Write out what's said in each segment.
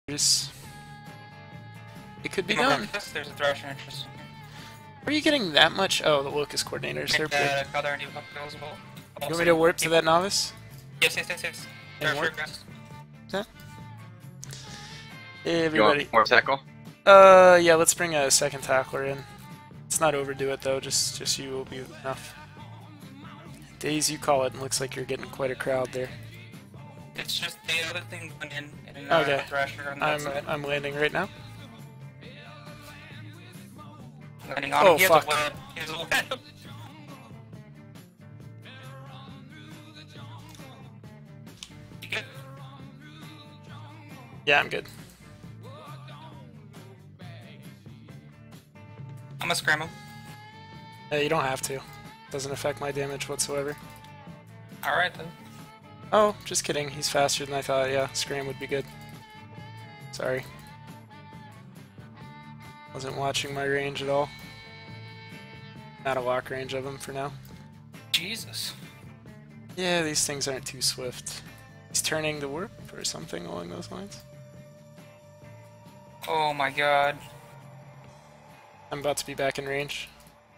It could be There's done. a Thrasher interest. Are you getting that much? Oh, the Locust coordinators. They're big. Other new as well. You want me to warp to that novice? Yes. And warp? Grass. Huh? Hey, everybody. You want more tackle? Yeah, let's bring a second tackler in. Let's not overdo it though, just you will be enough. Days, you call it, and looks like you're getting quite a crowd there. It's just the other thing went in and Okay. Thrasher on that side. I'm landing right now. Landing on Oh, him. He has fuck. a web. He has a web. You good? Yeah, I'm good. I'm gonna scram him. You don't have to. Doesn't affect my damage whatsoever. Alright then. Oh, just kidding. He's faster than I thought. Yeah, scram would be good. Sorry. Wasn't watching my range at all. Not a lock range of him for now. Jesus. Yeah, these things aren't too swift. He's turning the warp or something along those lines. Oh my god. I'm about to be back in range.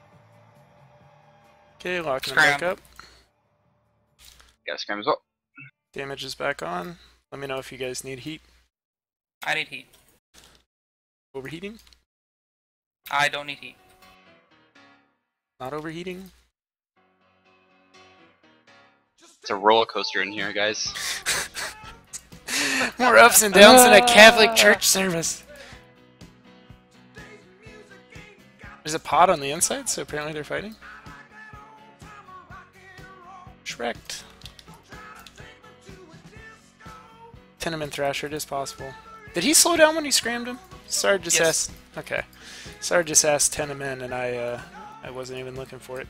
Okay, locking him Scram. back up. Yeah, scram as well. Damage is back on. Let me know if you guys need heat. I need heat. Overheating? I don't need heat. Not overheating? It's a roller coaster in here, guys. More ups and downs than a Catholic church service. There's a pod on the inside, so apparently they're fighting. Shrek'd. Tenement Thrasher, it is possible. Did he slow down when you scrammed him? Sarge just Yes. asked. Okay. Sarge just asked Tenement, and I wasn't even looking for it.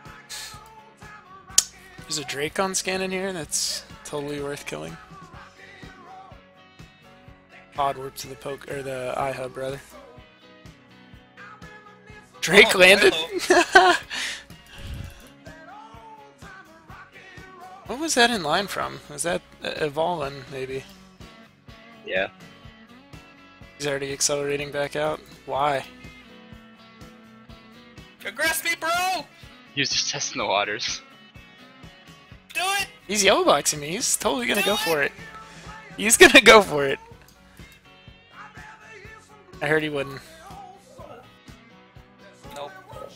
There's a Drakon scan in here that's totally worth killing. Pod warp to the poke or the iHub rather. Drake Oh, landed. hello. What was that in line from? Was that Evolin maybe? Yeah. He's already accelerating back out. Why? Aggress me, bro! He was just testing the waters. Do it! He's yellow boxing me. He's totally gonna go for it. He's gonna go for it. I heard he wouldn't. Nope.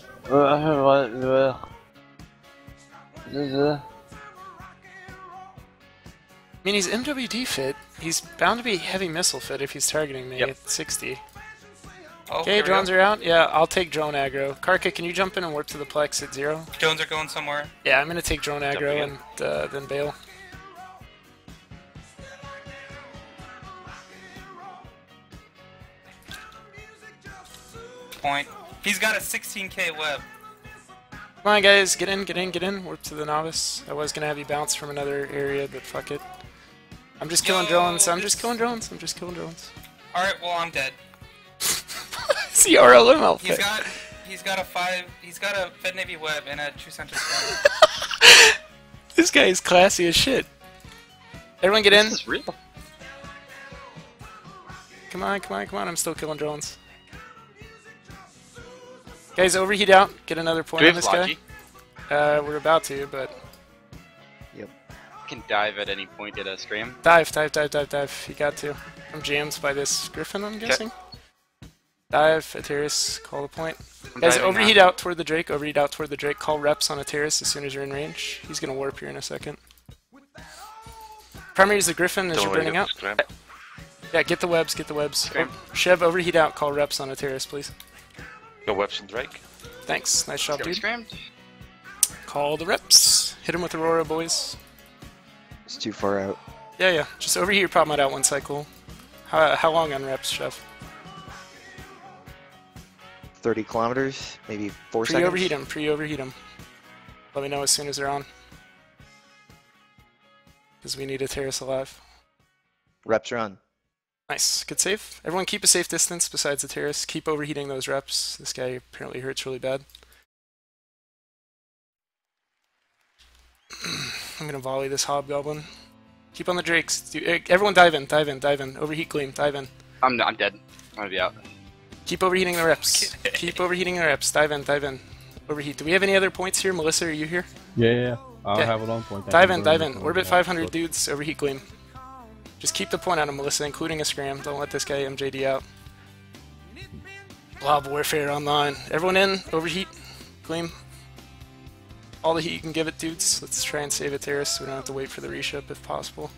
I mean, he's MWD fit. He's bound to be heavy missile fit if he's targeting me Yep. at 60. Oh, Okay, drones are out. Yeah, I'll take drone aggro. Karka, can you jump in and warp to the Plex at 0? Drones are going somewhere. Yeah, I'm gonna take drone aggro in. and then bail. Point. He's got a 16k web. Come on, guys, get in, get in, get in. Warp to the novice. I was gonna have you bounce from another area, but fuck it. I'm just killing drones. I'm just killing drones. I'm just killing drones. Alright, well I'm dead. It's the RLM outfit. He's got a Fed Navy web and a True Center scan. This guy is classy as shit. Everyone get in. This is real. Come on, come on, come on. I'm still killing drones. Guys, overheat out. Get another point Do we on have this Logi? guy. We're about to, but... I can dive at any point at a scram. Dive, dive, dive, dive, dive. You got to. I'm jammed by this Griffin, I'm guessing. Dive, Ateris, call the point. I'm Guys, diving overheat now. out toward the Drake, overheat out toward the Drake. Call reps on Ateris as soon as you're in range. He's gonna warp here in a second. Primary is the Griffin as you're burning out. Yeah, get the webs, get the webs. Scram. Chev, overheat out, call reps on Ateris, please. Go webs on Drake. Thanks, nice job, Get dude. scrammed. Call the reps. Hit him with Aurora, boys. It's too far out. Yeah, yeah. Just overheat your problem out one cycle. How long on reps, Chef? 30 kilometers, maybe 4 seconds. Pre-overheat him, pre-overheat him. Let me know as soon as they're on. Because we need a Terrace alive. Reps are on. Nice, good save. Everyone keep a safe distance besides the Terrace. Keep overheating those reps. This guy apparently hurts really bad. I'm gonna volley this Hobgoblin. Keep on the drakes. Everyone dive in, dive in, dive in. Overheat Gleam, dive in. I'm dead. I'm gonna be out. Keep overheating the reps. Keep overheating the reps. Dive in, dive in. Overheat. Do we have any other points here? Melissa, are you here? Yeah. I'll Okay. have it on point. Dive in, dive in. Orbit 500 dudes, overheat Gleam. Just keep the point on him, Melissa, including a scram. Don't let this guy MJD out. Blob Warfare online. Everyone in, overheat Gleam. All the heat you can give it, dudes. Let's try and save a terrace so we don't have to wait for the reshup if possible.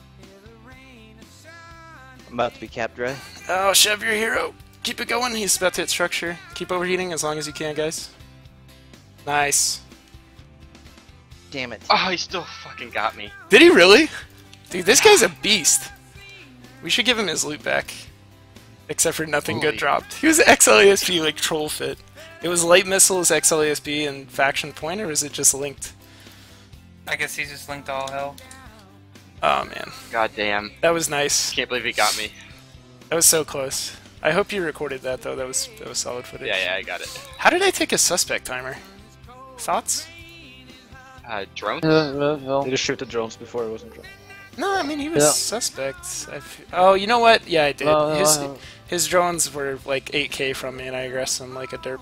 I'm about to be capped dry. Oh, Chev, your hero. Keep it going. He's about to hit structure. Keep overheating as long as you can, guys. Nice. Damn it. Oh, he still fucking got me. Did he really? Dude, this guy's a beast. We should give him his loot back. Except for nothing good Holy. dropped. He was XLASP like troll fit. It was light missiles, XLASP, and faction point, or was it just linked? I guess he just linked all hell. Oh man, God damn. that was nice. Can't believe he got me. That was so close. I hope you recorded that though. That was solid footage. Yeah, I got it. How did I take a suspect timer? Thoughts? Drone? Well, They just shoot the drones before it wasn't drone. No, I mean he was Yeah. suspect. Oh, you know what? Yeah, I did. No, His drones were like 8k from me, and I aggressed him like a derp.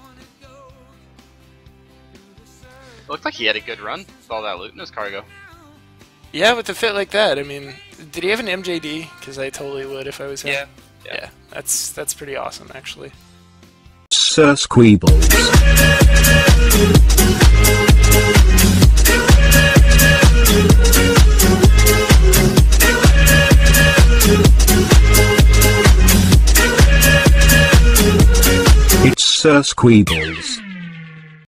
Looked like he had a good run with all that loot in his cargo. Yeah, with a fit like that, I mean, did he have an MJD? Because I totally would if I was him. Yeah. Yeah, that's pretty awesome actually. Sir Squeebles. It's Sir Squeebles.